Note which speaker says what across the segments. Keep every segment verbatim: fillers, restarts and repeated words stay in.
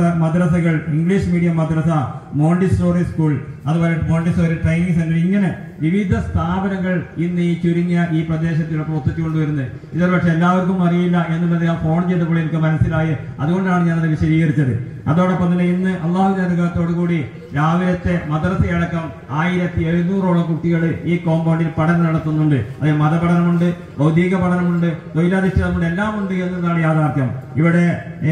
Speaker 1: മദ്രസകൾ, English medium മദ്രസ, Montessori school, അതുപോലെ Montessori training centre, ഇങ്ങനെ വിവിധ സ്ഥാപനങ്ങൾ ഇന്ന് ഈ ചുരുങ്ങിയ ഈ പ്രദേശത്തിൽ പ്രവർത്തിച്ചുകൊണ്ടുവരുന്നത്. ഇതൊരു പക്ഷെ എല്ലാവർക്കും അറിയില്ല എന്നുള്ളത് ഞാൻ ഫോൺ ചെയ്തപ്പോൾ എനിക്ക് മനസ്സിലായി. അതുകൊണ്ടാണ് ഞാനത് വിശദീകരിച്ചത്. അതോടൊപ്പം തന്നെ ഇന്ന് അള്ളാഹുവിന്റെ അനുഗ്രഹത്തോടു കൂടി രാവിലത്തെ മദ്രസയടക്കം ആയിരത്തി എഴുന്നൂറോളം കുട്ടികൾ ഈ കോമ്പൗണ്ടിൽ പഠനം നടത്തുന്നുണ്ട്. അത് മതപഠനമുണ്ട്, ഭൗതിക പഠനമുണ്ട്, തൊഴിലധിഷ്ഠിതമുണ്ട്, എല്ലാം ഉണ്ട് എന്നതാണ് യാഥാർത്ഥ്യം. ഇവിടെ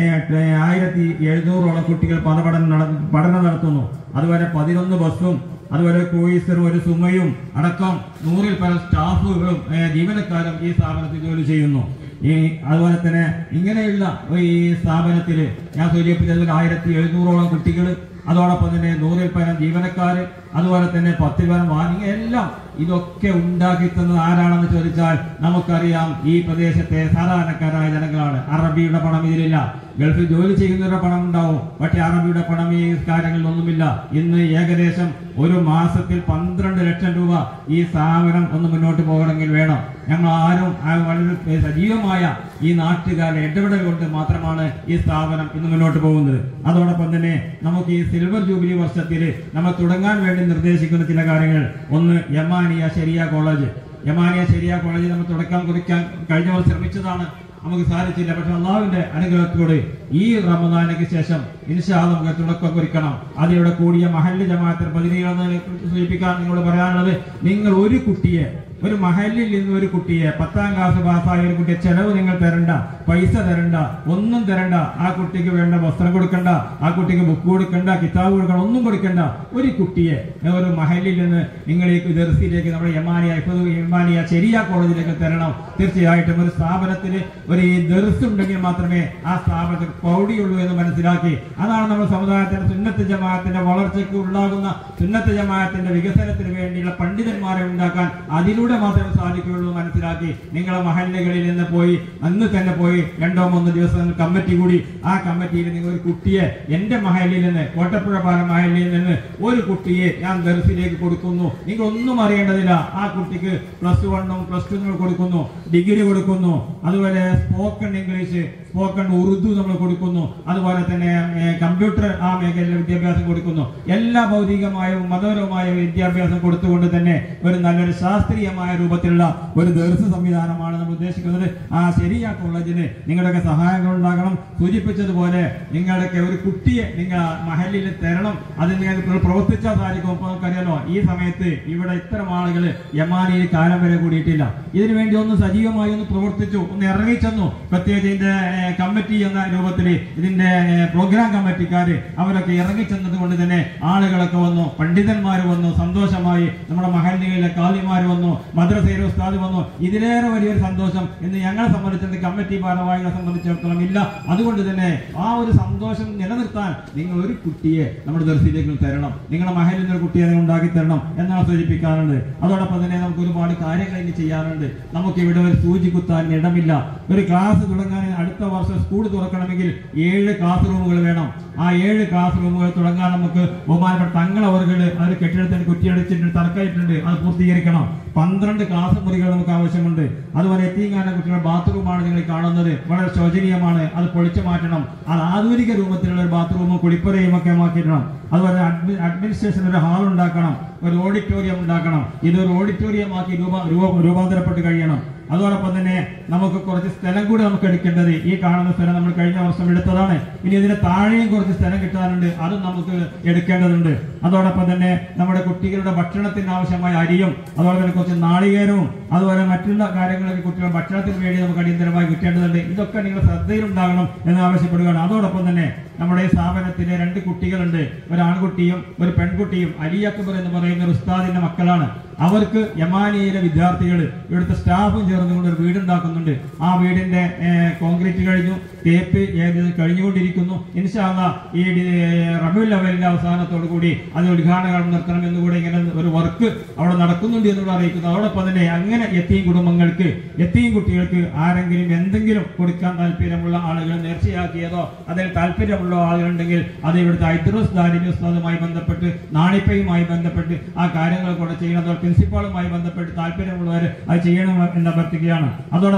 Speaker 1: ആയിരത്തി എഴുന്നൂറോളം കുട്ടികൾ മതപഠനം പഠനം നടത്തുന്നു. അതുപോലെ പതിനൊന്ന് ബസ്സും അതുപോലെ ക്രൂയിസറും ഒരു സുമയും അടക്കം നൂറിൽ പല സ്റ്റാഫുകളും ജീവനക്കാരും ഈ സ്ഥാപനത്തിൽ ജോലി ചെയ്യുന്നു. ഈ അതുപോലെ തന്നെ ഇങ്ങനെയുള്ള ഈ സ്ഥാപനത്തിൽ ഞാൻ സൂചിപ്പിച്ചതിൽ ആയിരത്തി എഴുന്നൂറോളം കുട്ടികൾ, അതോടൊപ്പം തന്നെ നൂറിൽ പരം ജീവനക്കാര്, അതുപോലെ തന്നെ പത്ത് പരം വാങ്ങി, എല്ലാം ഇതൊക്കെ ഉണ്ടാക്കി തന്നത് ആരാണെന്ന് ചോദിച്ചാൽ നമുക്കറിയാം, ഈ പ്രദേശത്തെ സാധാരണക്കാരായ ജനങ്ങളാണ്. അറബിയുടെ പണം ഇതിലില്ല. ഗൾഫിൽ ജോലി ചെയ്യുന്നവരുടെ പണം ഉണ്ടാവും, പക്ഷെ അറബിയുടെ പണം ഈ കാര്യങ്ങളിലൊന്നുമില്ല. ഇന്ന് ഏകദേശം ഒരു മാസത്തിൽ പന്ത്രണ്ട് ലക്ഷം രൂപ ഈ സ്ഥാപനം ഒന്ന് മുന്നോട്ട് പോകണമെങ്കിൽ വേണം. ഞങ്ങൾ ആരും വളരെ സജീവമായ ഈ നാട്ടുകാരുടെ ഇടപെടൽ കൊണ്ട് മാത്രമാണ് ഈ സ്ഥാപനം ഇന്ന് മുന്നോട്ട് പോകുന്നത്. അതോടൊപ്പം തന്നെ നമുക്ക് ഈ സിൽവർ ജൂബിലി വർഷത്തിൽ നമ്മൾ തുടങ്ങാൻ വേണ്ടി നിർദ്ദേശിക്കുന്ന ചില കാര്യങ്ങൾ, ഒന്ന് യമാനിയ ശരിയ കോളേജ്. യമാനിയ ശരിയ കോളേജ് നമ്മൾ തുടക്കം കുറിക്കാൻ കഴിഞ്ഞവർ ശ്രമിച്ചതാണ്, നമുക്ക് സാധിച്ചില്ല. പക്ഷെ അള്ളാഹുവിന്റെ അനുഗ്രഹത്തോടെ ഈ റമദാനക്ക് ശേഷം ഇൻഷാ അല്ലാഹ് നമുക്ക് തുടക്കം കുറിക്കണം. അതിലൂടെ കൂടിയ മഹല്ല് ജമാഅത്തിന് പതിനേഴെന്ന് സൂചിപ്പിക്കാൻ നിങ്ങളോട് പറയാനുള്ളത്, നിങ്ങൾ ഒരു കുട്ടിയെ, ഒരു മഹല്ലിൽ നിന്ന് ഒരു കുട്ടിയെ, പത്താം ക്ലാസ് പാസ്സായ ഒരു കുട്ടിയെ ചെലവ് നിങ്ങൾ തരണ്ട, പൈസ തരണ്ട, ഒന്നും തരണ്ട. ആ കുട്ടിക്ക് വേണ്ട വസ്ത്രം കൊടുക്കണ്ട, ആ കുട്ടിക്ക് ബുക്ക് കൊടുക്കണ്ട, കിതാബ് കൊടുക്കണ്ട, ഒന്നും കൊടുക്കണ്ട. ഒരു കുട്ടിയെ ഒരു മഹല്ലിൽ നിന്ന് നിങ്ങൾ ഈ ദർസിലേക്ക്, നമ്മുടെ യമാനിയ യമാനിയ ശരിയ കോളേജിലേക്ക് തരണം. തീർച്ചയായിട്ടും ഒരു സ്ഥാപനത്തിന് ഒരു ഈ ദർസ് ഉണ്ടെങ്കിൽ മാത്രമേ ആ സ്ഥാപനത്തിൽ പൗടിയുള്ളൂ എന്ന് മനസ്സിലാക്കി, അതാണ് നമ്മുടെ സമുദായത്തിന്റെ സുന്നത്ത് ജമാഅത്തിന്റെ വളർച്ചയ്ക്ക് ഉണ്ടാകുന്ന, സുന്നത്ത് ജമാഅത്തിന്റെ വികസനത്തിന് വേണ്ടിയുള്ള പണ്ഡിതന്മാരെ ഉണ്ടാക്കാൻ അതിലൂടെ മാത്രമേ സാധിക്കുകയുള്ളൂ മനസ്സിലാക്കി, നിങ്ങളെ മഹല്ലുകളിൽ നിന്ന് പോയി അന്ന് തന്നെ പോയി രണ്ടോ മൂന്നോ ദിവസം കമ്മിറ്റി കൂടി, ആ കമ്മിറ്റിയിൽ നിങ്ങൾ ഒരു കുട്ടിയെ എന്റെ മഹല്ലിൽ നിന്ന്, കോട്ടപ്പുഴ പാലം മഹല്ലിൽ നിന്ന് ഒരു കുട്ടിയെ ഞാൻ ദർസിലേക്ക് കൊടുക്കുന്നു. നിങ്ങൾ ഒന്നും അറിയേണ്ടതില്ല. ആ കുട്ടിക്ക് പ്ലസ് വണ്ണും പ്ലസ് ടു കൊടുക്കുന്നു, ഡിഗ്രി കൊടുക്കുന്നു, അതുപോലെ സ്പോക്കൺ ഇംഗ്ലീഷ്, സ്പോക്കൺ ഉറുദു നമ്മൾ കൊടുക്കുന്നു, അതുപോലെ തന്നെ കമ്പ്യൂട്ടർ ആ മേഖലയിലെ വിദ്യാഭ്യാസം കൊടുക്കുന്നു. എല്ലാ ഭൗതികമായ മതപരമായ വിദ്യാഭ്യാസം കൊടുത്തുകൊണ്ട് തന്നെ ഒരു നല്ലൊരു ശാസ്ത്രീയമായ രൂപത്തിലുള്ള ഒരു ദർസ് സംവിധാനമാണ് നമ്മൾ ഉദ്ദേശിക്കുന്നത്. ആ ശരിയ കോളേജിന് നിങ്ങളുടെയൊക്കെ സഹായങ്ങൾ ഉണ്ടാകണം. സൂചിപ്പിച്ചതുപോലെ നിങ്ങളുടെയൊക്കെ ഒരു കുട്ടിയെ നിങ്ങൾ മഹല്ലിൽ തരണം. അതിന് നിങ്ങൾ പ്രവർത്തിച്ചാൽ സാധിക്കും. അപ്പൊ നമുക്കറിയാലോ, ഈ സമയത്ത് ഇവിടെ ഇത്തരം ആളുകൾ യമാനിയിൽ കാലം വരെ കൂടിയിട്ടില്ല. ഇതിനു വേണ്ടി ഒന്ന് സജീവമായി ഒന്ന് പ്രവർത്തിച്ചു, ഒന്ന് ഇറങ്ങിച്ചെന്നു. പ്രത്യേകിച്ച് ഇതിന്റെ കമ്മിറ്റി എന്ന രൂപത്തിൽ ഇതിന്റെ പ്രോഗ്രാം കമ്മിറ്റിക്കാര് അവരൊക്കെ ഇറങ്ങിച്ചെന്നത് കൊണ്ട് തന്നെ ആളുകളൊക്കെ വന്നു, പണ്ഡിതന്മാർ വന്നു, സന്തോഷമായി. നമ്മുടെ മഹല്ലികളിലെ കാലിമാർ വന്നു, മദ്രസയിലെ ഉസ്താദ് വന്നു. ഇതിലേറെ വലിയൊരു സന്തോഷം ഇന്ന് ഞങ്ങളെ സംബന്ധിച്ചിടത്തോളം, കമ്മിറ്റി ഭാരവാഹികളെ സംബന്ധിച്ചിടത്തോളം ഇല്ല. അതുകൊണ്ട് തന്നെ ആ ഒരു സന്തോഷം നിലനിർത്താൻ നിങ്ങൾ ഒരു കുട്ടിയെ നമ്മുടെ ദർസിലേക്ക് തരണം, നിങ്ങളുടെ മഹലിൽ നിന്ന് ഒരു കുട്ടിയെ നിങ്ങൾ ഉണ്ടാക്കി തരണം എന്നാണ് സൂചിപ്പിക്കാറുണ്ട്. അതോടൊപ്പം തന്നെ നമുക്ക് ഒരുപാട് കാര്യങ്ങൾ ഇനി ചെയ്യാറുണ്ട്. നമുക്ക് ഇവിടെ ഒരു സൂചി കുത്താൻ ഇടമില്ല. ഒരു ക്ലാസ് തുടങ്ങാൻ അടുത്ത വർഷം സ്കൂൾ തുറക്കണമെങ്കിൽ ഏഴ് ക്ലാസ് റൂമുകൾ വേണം. ആ ഏഴ് ക്ലാസ് റൂമുകൾ തുടങ്ങാൻ നമുക്ക് ബഹുമാനപ്പെട്ട തങ്ങളവറുകൾ അത് കെട്ടിടത്തിന് കുറ്റിയടിച്ചിട്ടുണ്ട്, തറക്കായിട്ടുണ്ട്, അത് പൂർത്തീകരിക്കണം. പന്ത്രണ്ട് ക്ലാസ് മുറികൾ നമുക്ക് ആവശ്യമുണ്ട്. അതുപോലെ എത്തിങ്ങാന കുട്ടികളുടെ ബാത്റൂമാണ് നിങ്ങൾ കാണുന്നത്, വളരെ ശോചനീയമാണ്, അത് പൊളിച്ചു മാറ്റണം. അത് ആധുനിക രൂപത്തിലുള്ള ഒരു ബാത്റൂമും കുളിപ്പുരയും ഒക്കെ മാറ്റിയിടണം. അതുപോലെ അഡ്മിനിസ്ട്രേഷൻ ഒരു ഹാൾ ഉണ്ടാക്കണം, ഒരു ഓഡിറ്റോറിയം ഉണ്ടാക്കണം. ഇതൊരു ഓഡിറ്റോറിയം ആക്കി രൂപ രൂപാന്തരപ്പെട്ട് കഴിയണം. അതോടൊപ്പം തന്നെ നമുക്ക് കുറച്ച് സ്ഥലം കൂടി നമുക്ക് എടുക്കേണ്ടത്, ഈ കാണുന്ന സ്ഥലം നമ്മൾ കഴിഞ്ഞ വർഷം എടുത്തതാണ്. ഇനി ഇതിന് താഴെയും കുറച്ച് സ്ഥലം കിട്ടാനുണ്ട്, അതും നമുക്ക് എടുക്കേണ്ടതുണ്ട്. അതോടൊപ്പം തന്നെ നമ്മുടെ കുട്ടികളുടെ ഭക്ഷണത്തിന് ആവശ്യമായ അരിയും, അതുപോലെ തന്നെ കുറച്ച് നാളികേരവും, അതുപോലെ മറ്റുള്ള കാര്യങ്ങളൊക്കെ കുട്ടികളുടെ ഭക്ഷണത്തിന് വേണ്ടി നമുക്ക് അടിയന്തരമായി കിട്ടേണ്ടതുണ്ട്. ഇതൊക്കെ നിങ്ങൾ ശ്രദ്ധയിലുണ്ടാകണം എന്ന് ആവശ്യപ്പെടുകയാണ്. അതോടൊപ്പം തന്നെ നമ്മുടെ ഈ സ്ഥാപനത്തിലെ രണ്ട് കുട്ടികളുണ്ട്, ഒരു ആൺകുട്ടിയും ഒരു പെൺകുട്ടിയും. അലി അക്ബർ എന്ന് പറയുന്ന ഒരു ഉസ്താദിന്റെ മക്കളാണ്. അവർക്ക് യമാനിയിലെ വിദ്യാർത്ഥികൾ ഇവിടുത്തെ സ്റ്റാഫും ചേർന്നുകൊണ്ട് ഒരു വീടുണ്ടാക്കുന്നുണ്ട്. ആ വീടിന്റെ കോൺക്രീറ്റ് കഴിഞ്ഞു, തേപ്പ് ഏകദേശം കഴിഞ്ഞുകൊണ്ടിരിക്കുന്നു. ഇൻഷാ അല്ലാഹ് ഈ റബീഉൽ അവ്വലിന്റെ അവസാനത്തോടു കൂടി അത് ഉദ്ഘാടനം നിർത്തണം എന്നുകൂടെ ഇങ്ങനെ ഒരു വർക്ക് അവിടെ നടക്കുന്നുണ്ട് എന്നുള്ള അറിയിക്കുന്നു. അതോടൊപ്പം തന്നെ അങ്ങനെ യതീം കുടുംബങ്ങൾക്ക്, യതീം കുട്ടികൾക്ക് ആരെങ്കിലും എന്തെങ്കിലും കൊടുക്കാൻ താല്പര്യമുള്ള ആളുകൾ, നേർച്ചയാക്കിയതോ അതിൽ താല്പര്യമുള്ള ആളുകളുണ്ടെങ്കിൽ അത് ഇവിടുത്തെ ഐദ്രൂസ് ദാരിമി ഉസ്താദുമായി ബന്ധപ്പെട്ട്, നാണിപ്പയുമായി ബന്ധപ്പെട്ട് ആ കാര്യങ്ങൾ കൂടെ ചെയ്യണം. പ്രിൻസിപ്പാളുമായി ബന്ധപ്പെട്ട് താല്പര്യമുള്ളവർ അത് ചെയ്യണം എന്ന് അഭ്യർത്ഥിക്കുകയാണ്. അതോടൊപ്പം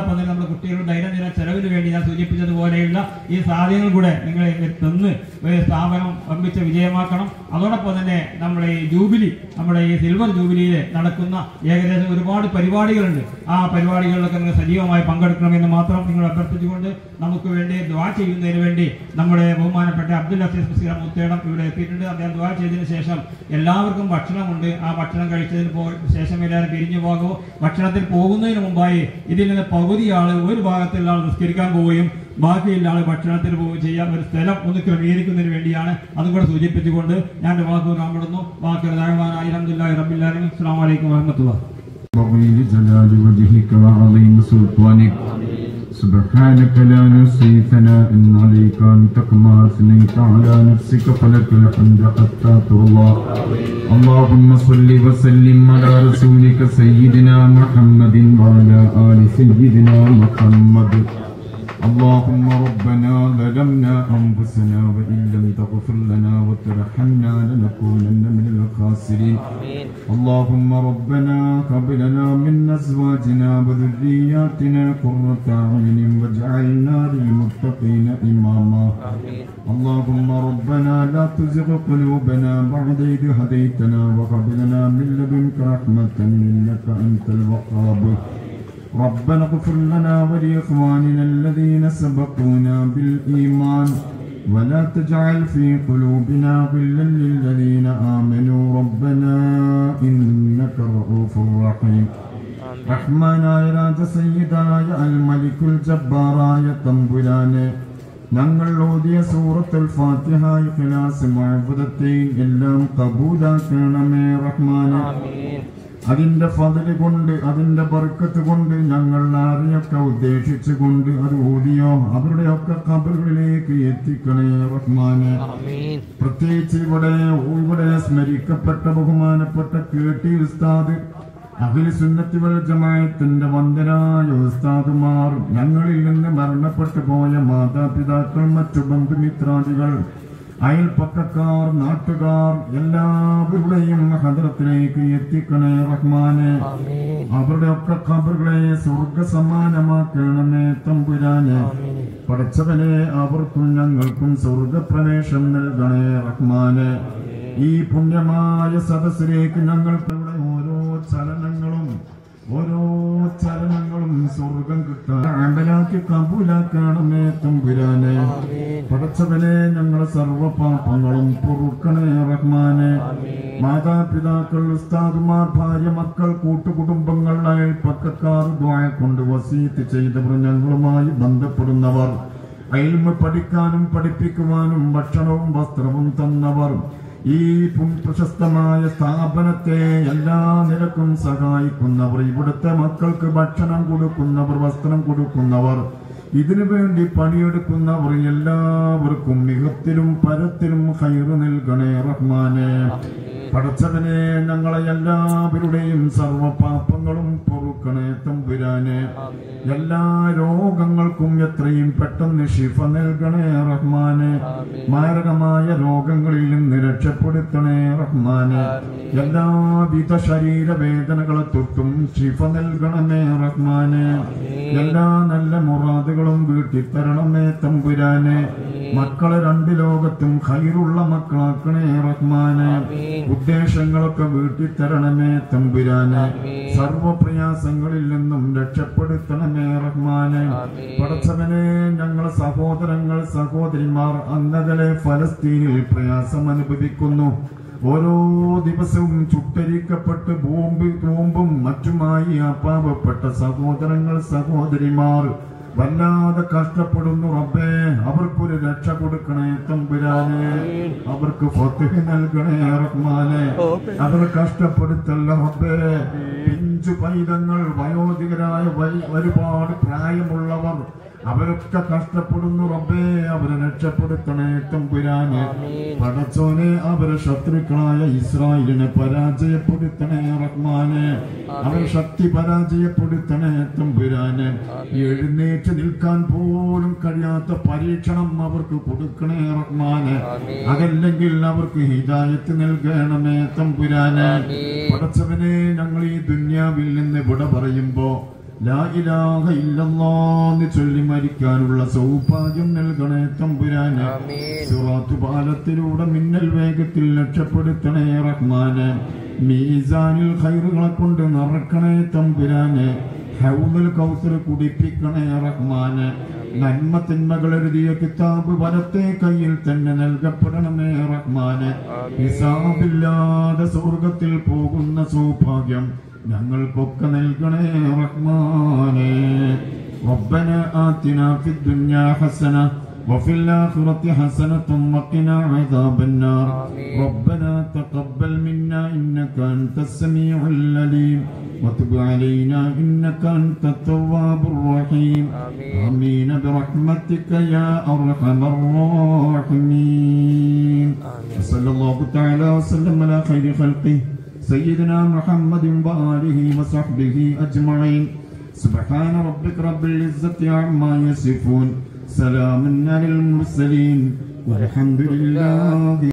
Speaker 1: അതോടൊപ്പം തന്നെ നമ്മുടെ കുട്ടികളുടെ ദൈനംദിന ചെലവിന് വേണ്ടി ഞാൻ സൂചിപ്പിച്ചതുപോലെയുള്ള ഈ സാധ്യതകൾ കൂടെ നിങ്ങൾ തന്ന് സ്ഥാപനം വമ്പിച്ച വിജയമാക്കണം. അതോടൊപ്പം തന്നെ നമ്മുടെ ഈ ജൂബിലി, നമ്മുടെ ഈ സിൽവർ ജൂബിലിയിൽ നടക്കുന്ന ഏകദേശം ഒരുപാട് പരിപാടികളുണ്ട്. ആ പരിപാടികളിലൊക്കെ നിങ്ങൾ സജീവമായി പങ്കെടുക്കണമെന്ന് മാത്രം നിങ്ങൾ അഭ്യർത്ഥിച്ചുകൊണ്ട് നമുക്ക് വേണ്ടി ദ്വാ ചെയ്യുന്നതിന് വേണ്ടി നമ്മുടെ ബഹുമാനപ്പെട്ട അബ്ദുൽ അസീസ് മുസ്ലിം മുത്തേടം ഇവിടെ എത്തിയിട്ടുണ്ട്. അദ്ദേഹം ദ്വാ ചെയ്തതിന് ശേഷം എല്ലാവർക്കും ഭക്ഷണമുണ്ട്. ആ ഭക്ഷണം കഴിച്ചതിന് ശേഷം എല്ലാവരും പിരിഞ്ഞു പോകുമോ. ഭക്ഷണത്തിൽ പോകുന്നതിന് മുമ്പായി ഇതിൽ നിന്ന് പകുതി ആള് ഒരു ഭാഗത്തുള്ള ആൾ നിസ്കരിക്കാൻ പോവുകയും ബാക്കിയുള്ള ആള് ഭക്ഷണത്തിന് പോവുകയും ചെയ്യാൻ ഒരു സ്ഥലം ഒന്ന് ക്രമീകരിക്കുന്നതിന് വേണ്ടിയാണ്. അതും കൂടെ സൂചിപ്പിച്ചുകൊണ്ട് ഞാൻ വാക്കുകൾ കാണപ്പെടുന്നു. വാക്കുകൾ അൽഹംദുലില്ലാഹി റബ്ബിൽ ആലമീൻ. അസ്സലാമു അലൈക്കും വറഹ്മത്തുള്ളാഹി.
Speaker 2: سبحانك لا نحصي ثناء عليك أنت كما أثنيت على نفسك فلك الحمد حتى ترضى. اللهم صل وسلم على رسولك سيدنا محمد وعلى آل سيدنا محمد. اللهم ربنا ظلمنا أنفسنا وإن لم تغفر لنا وترحمنا لنكونن من الخاسرين. اللهم ربنا هب لنا من أزواجنا وذرياتنا قرة أعين واجعلنا للمتقين إماما. اللهم ربنا لا تزغ قلوبنا بعد إذ هديتنا وهب لنا من لدنك رحمة إنك أنت الوهاب. ربنا اغفر لنا ولإخواننا الذين سبقونا بالإيمان ولا تجعل في قلوبنا غلا للذين آمنوا ربنا إنك رؤوف رحيم. റഹ്മാനായ രാജസയ്യിദായ അൽ മലിക്കുൽ ജബ്ബാറായ തമ്പുരാനെ, ഞങ്ങൾ ഓതിയ സൂറത്തുൽ ഫാത്തിഹ, ഇഖ്ലാസ്, മുഅവ്വദത്തൈൻ എല്ലാം ഖബൂലാക്കണമേ റഹ്മാനെ. അതിന്റെ ഫضല് കൊണ്ട്, അതിന്റെ ബർക്കത്ത് കൊണ്ട് ഞങ്ങൾ ആരെയൊക്കെ ഉദ്ദേശിച്ചുകൊണ്ട് അത് ഓതിയോ അവരുടെയൊക്കെ ഖബറുകളിലേക്ക് എത്തിക്കണേ റഹ്മാനെ. പ്രത്യേകിച്ച് ഇവിടെ ഇവിടെ സ്മരിക്കപ്പെട്ട ബഹുമാനപ്പെട്ട കെ ടി ഉസ്താദ്, അഖില സുന്നത്തി വൽ ജമാഅത്തിന്റെ വന്ദനായ ഉസ്താദുമാർ, ഞങ്ങളിൽ നിന്ന് മരണപ്പെട്ടു പോയ മാതാപിതാക്കൾ, മറ്റു ബന്ധുമിത്രാദികൾ, അയൽപ്പക്കക്കാർ, നാട്ടുകാർ എല്ലാവരുടെയും ഹദ്റത്തിലേക്ക് എത്തിക്കണേ റഹ്മാനെ. അവരുടെ ഒക്കെ ഖബറുകളെ സ്വർഗ സമാനമാക്കണമേ തമ്പുരാനെ. പടച്ചവനെ, അവർക്കും ഞങ്ങൾക്കും സ്വർഗപ്രവേശം നൽകണേ റഹ്മാനെ. ഈ പുണ്യമായ സദസ്സിലേക്ക് ഞങ്ങൾക്ക് ഓരോ ചലനങ്ങളും ഓരോ ചലനങ്ങളും സ്വർഗം കിട്ടാൻ അമലാക്കി കബൂലാക്കണമേ തമ്പുരാനെ. പടച്ചവനെ, ഞങ്ങളെ സർവ്വ പാപങ്ങളും പൊറുക്കണേ റഹ്മാനെ. മാതാപിതാക്കൾ, ഉസ്താദുമാർ, ഭാര്യ, മക്കൾ, കൂട്ടുകുടുംബങ്ങൾ, അയൽപ്പക്കക്കാർ, ദുആ കൊണ്ട് വസീയത്ത് ചെയ്തവർ, ഞങ്ങളുമായി ബന്ധപ്പെടുന്നവർ, ഇൽമ് പഠിക്കാനും പഠിപ്പിക്കുവാനും ഭക്ഷണവും വസ്ത്രവും തന്നവർ, ഈ പ്രശസ്തമായ സ്ഥാപനത്തെ എല്ലാ നിലക്കും സഹായിക്കുന്നവർ, ഇവിടുത്തെ മക്കൾക്ക് ഭക്ഷണം കൊടുക്കുന്നവർ, വസ്ത്രം കൊടുക്കുന്നവർ, ഇതിനു വേണ്ടി പണിയെടുക്കുന്നവർ, എല്ലാവർക്കും മികത്തിലും പരത്തിലും ഖൈറ് നൽകണേ റഹ്മാനെ. പടച്ചവനെ, ഞങ്ങളെ എല്ലാവരുടെയും സർവ്വ പാപങ്ങളും പൊറുക്കണേ തമ്പുരാനെ. എല്ലാ രോഗങ്ങൾക്കും എത്രയും പെട്ടെന്ന് ശിഫ നൽകണേ റഹ്മാനെ. മാരകമായ രോഗങ്ങളിൽ നിന്ന് രക്ഷപ്പെടുത്തണേ റഹ്മാനെ. എല്ലാവിധ ശരീരവേദനകളെ തൊട്ടും ശിഫ നൽകണമേ റഹ്മാനെ. എല്ലാ നല്ല മുറാദുകളും വീട്ടിത്തരണമേ തമ്പുരാനെ. മക്കളെ രണ്ട് ലോകത്തും ഖൈറുള്ള മക്കളാക്കണേ റഹ്മാനെ. ഉദ്ദേശങ്ങളൊക്കെ വീട്ടിത്തരണമേ തമ്പുരാനെ. സർവ്വ പ്രയാസങ്ങളിൽ നിന്നും രക്ഷപ്പെടുത്തണമേ റഹ്മാനെ. പടച്ചവനെ, ഞങ്ങളെ സഹോദരങ്ങൾ, സഹോദരിമാർ അന്നകലെ ഫലസ്തീനിൽ പ്രയാസം അനുഭവിക്കുന്നു. ഓരോ ദിവസവും ചുട്ടരിക്കപ്പെട്ട് ബോംബ് ബോംബും മറ്റുമായി ആ പാവപ്പെട്ട സഹോദരങ്ങൾ, സഹോദരിമാർ വല്ലാതെ കഷ്ടപ്പെടുന്നു റബ്ബേ. അവർക്കൊരു രക്ഷ കൊടുക്കണേ തമ്പുരാനെ. അവർക്ക് ഫത്ഹ് നൽകണേ റഹ്മാനെ. അവർ കഷ്ടപ്പെടുത്തല്ല റബ്ബേ. പിഞ്ചു പൈതങ്ങൾ, വയോധികരായ ഒരുപാട് പ്രായമുള്ളവർ, അവരൊക്കെ കഷ്ടപ്പെടുന്നു റബ്ബേ. അവരെ രക്ഷപ്പെടുത്തണേ തമ്പുരാനെ. പടച്ചോനെ, അവരെ ശത്രുക്കളായ ഇസ്രായേലിനെ പരാജയപ്പെടുത്തണേ റഹ്മാനെ. അവരെ ശക്തി പരാജയപ്പെടുത്തണേ തമ്പുരാനെ. എഴുന്നേറ്റ് നിൽക്കാൻ പോലും കഴിയാത്ത പരീക്ഷണം അവർക്ക് കൊടുക്കണേ റഹ്മാനെ. അതല്ലെങ്കിൽ അവർക്ക് ഹിദായത്ത് നൽകണമേ തമ്പുരാനെ. പടച്ചവനെ, ഞങ്ങൾ ഈ ദുന്യാവിൽ നിന്ന് വിട പറയുമ്പോ ലാ ഇലാഹ ഇല്ലല്ലാഹ് ചൊല്ലി മരിക്കാനുള്ള സൗഭാഗ്യം നൽകണേ തമ്പുരാനെ. സിറാത്ത് പാലത്തിലൂടെ മിന്നൽ വേഗത്തിൽ രക്ഷപ്പെടുത്തണേ റഹ്മാനെ. മീസാനിൽ ഖൈറുകളെ കൊണ്ട് നിറക്കണേ തമ്പുരാനെ. ഹൗദുൽ കൗസർ കുടിപ്പിക്കണേ റഹ്മാനെ. നന്മ തിന്മകൾ എഴുതിയ കിതാബ് വലത്തെ കയ്യിൽ തന്നെ നൽകപ്പെടണമേ റഹ്മാനെ. ഹിസാബില്ലാതെ സ്വർഗത്തിൽ പോകുന്ന സൗഭാഗ്യം ഞങ്ങൾക്കൊക്കെ നൽകണേ റഹ്മാനെ. റബ്ബന ആതിനാ ഫിദ്ദുനിയാ ഹസന وفي الآخرة حسنة وقنا عذاب النار. ربنا تقبل منا إنك أنت السميع العليم وتب علينا إنك أنت التواب الرحيم. آمين برحمتك يا أرحم الراحمين. صلى الله تعالى وسلم على خير خلقه سيدنا محمد وآله وصحبه أجمعين. سبحان ربك رب العزة عما يصفون. سلام على المرسلين والحمد لله